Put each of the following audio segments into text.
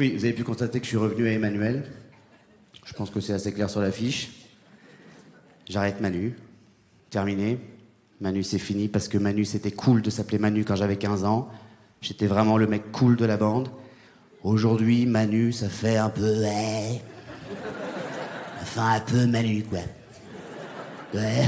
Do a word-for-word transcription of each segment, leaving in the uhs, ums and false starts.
Oui, vous avez pu constater que je suis revenu à Emmanuel. Je pense que c'est assez clair sur l'affiche. J'arrête Manu. Terminé. Manu, c'est fini parce que Manu, c'était cool de s'appeler Manu quand j'avais quinze ans. J'étais vraiment le mec cool de la bande. Aujourd'hui, Manu, ça fait un peu... Ouais. Ça fait un peu Manu, quoi. Ouais.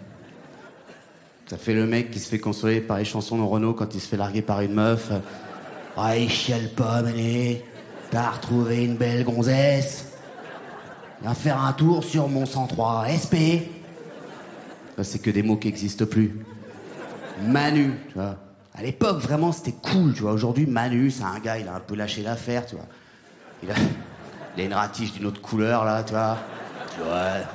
Ça fait le mec qui se fait consoler par les chansons de Renaud quand il se fait larguer par une meuf. Ah, il chiale pas, Manu. T'as retrouvé une belle gonzesse. Viens faire un tour sur mon cent trois S P. Ça, c'est que des mots qui n'existent plus. Manu, tu vois. À l'époque, vraiment, c'était cool, tu vois. Aujourd'hui, Manu, c'est un gars, il a un peu lâché l'affaire, tu vois. Il a, il a une ratiche d'une autre couleur, là, tu vois. Ouais.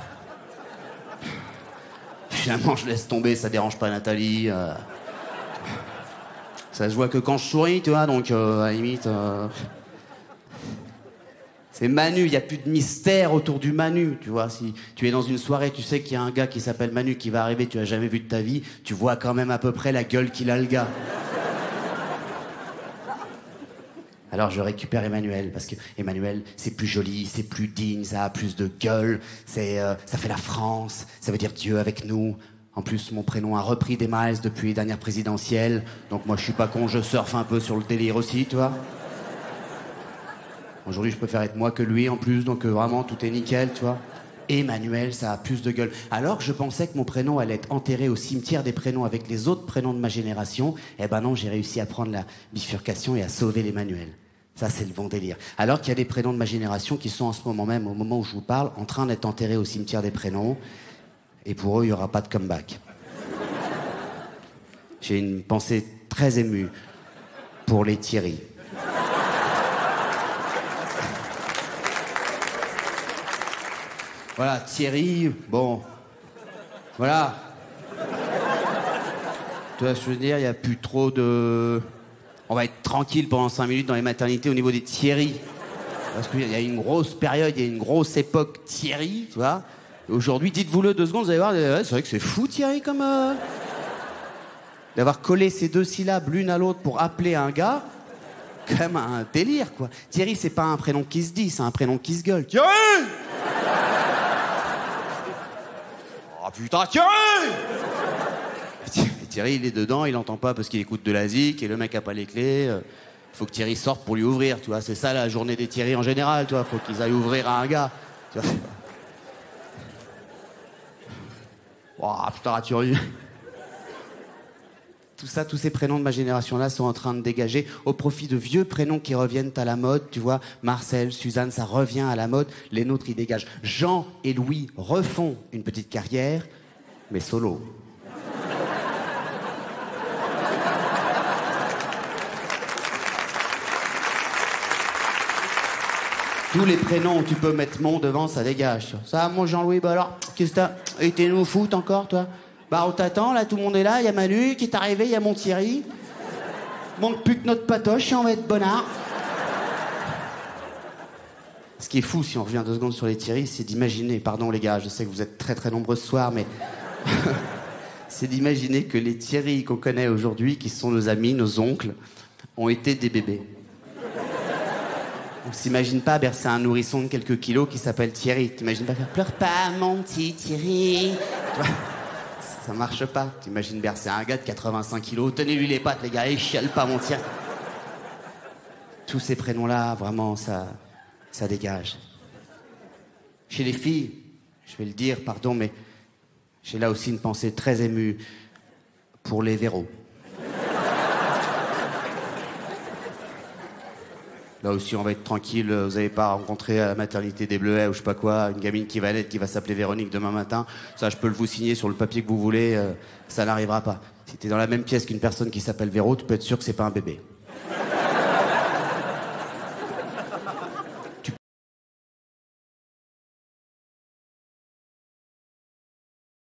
Finalement, je laisse tomber, ça dérange pas Nathalie. Euh... Ça se voit que quand je souris, tu vois, donc euh, à la limite... Euh... C'est Manu, il n'y a plus de mystère autour du Manu, tu vois. Si tu es dans une soirée, tu sais qu'il y a un gars qui s'appelle Manu qui va arriver, tu l'as jamais vu de ta vie, tu vois quand même à peu près la gueule qu'il a, le gars. Alors je récupère Emmanuel, parce que Emmanuel, c'est plus joli, c'est plus digne, ça a plus de gueule, c'est, euh, ça fait la France, ça veut dire Dieu avec nous. En plus, mon prénom a repris des miles depuis les dernières présidentielles, donc moi je suis pas con, je surfe un peu sur le délire aussi, tu vois. Aujourd'hui, je préfère être moi que lui en plus, donc euh, vraiment, tout est nickel, tu vois. Emmanuel, ça a plus de gueule. Alors que je pensais que mon prénom allait être enterré au cimetière des prénoms avec les autres prénoms de ma génération, eh ben non, j'ai réussi à prendre la bifurcation et à sauver l'Emmanuel. Ça, c'est le bon délire. Alors qu'il y a des prénoms de ma génération qui sont en ce moment même, au moment où je vous parle, en train d'être enterrés au cimetière des prénoms, et pour eux, il n'y aura pas de comeback. J'ai une pensée très émue pour les Thierry. Voilà, Thierry, bon, voilà. Tu vois ce que je veux dire, il n'y a plus trop de... On va être tranquille pendant cinq minutes dans les maternités au niveau des Thierry. Parce qu'il y a une grosse période, il y a une grosse époque Thierry, tu vois. Aujourd'hui, dites-vous-le deux secondes, vous allez voir, ouais, c'est vrai que c'est fou Thierry comme... Euh... D'avoir collé ces deux syllabes l'une à l'autre pour appeler un gars, quand même un délire, quoi. Thierry, c'est pas un prénom qui se dit, c'est un prénom qui se gueule. Thierry! Oh putain, Thierry! Et Thierry, il est dedans, il entend pas parce qu'il écoute de la zik et le mec a pas les clés. Il faut que Thierry sorte pour lui ouvrir, tu vois. C'est ça la journée des Thierry en général, tu vois. Faut qu'ils aillent ouvrir à un gars. Tu vois. Oh putain, Thierry. Tout ça, tous ces prénoms de ma génération-là sont en train de dégager au profit de vieux prénoms qui reviennent à la mode, tu vois. Marcel, Suzanne, ça revient à la mode. Les nôtres, ils dégagent. Jean et Louis refont une petite carrière, mais solo. Tous les prénoms où tu peux mettre mon devant, ça dégage. Ça, mon Jean-Louis, bah alors, qu'est-ce que t'as été nous foot encore, toi? Bah on t'attend, là, tout le monde est là, il y a Manu qui est arrivé, il y a mon Thierry. Manque plus que notre patoche et on va être bonnard. Ce qui est fou, si on revient deux secondes sur les Thierry, c'est d'imaginer, pardon les gars, je sais que vous êtes très très nombreux ce soir, mais... c'est d'imaginer que les Thierry qu'on connaît aujourd'hui, qui sont nos amis, nos oncles, ont été des bébés. On s'imagine pas bercer un nourrisson de quelques kilos qui s'appelle Thierry. T'imagines pas faire « Pleure pas, mon petit Thierry ». Ça marche pas. T'imagines bercer un gars de quatre-vingt-cinq kilos. Tenez-lui les pattes, les gars. Et chiale pas, mon Thierry. Tous ces prénoms-là, vraiment, ça, ça dégage. Chez les filles, je vais le dire, pardon, mais j'ai là aussi une pensée très émue pour les Véros. Là aussi, on va être tranquille. Vous n'allez pas rencontrer à la maternité des Bleuets ou je sais pas quoi, une gamine qui va naître, qui va s'appeler Véronique demain matin. Ça, je peux le vous signer sur le papier que vous voulez. Euh, ça n'arrivera pas. Si t'es dans la même pièce qu'une personne qui s'appelle Véro, tu peux être sûr que c'est pas un bébé.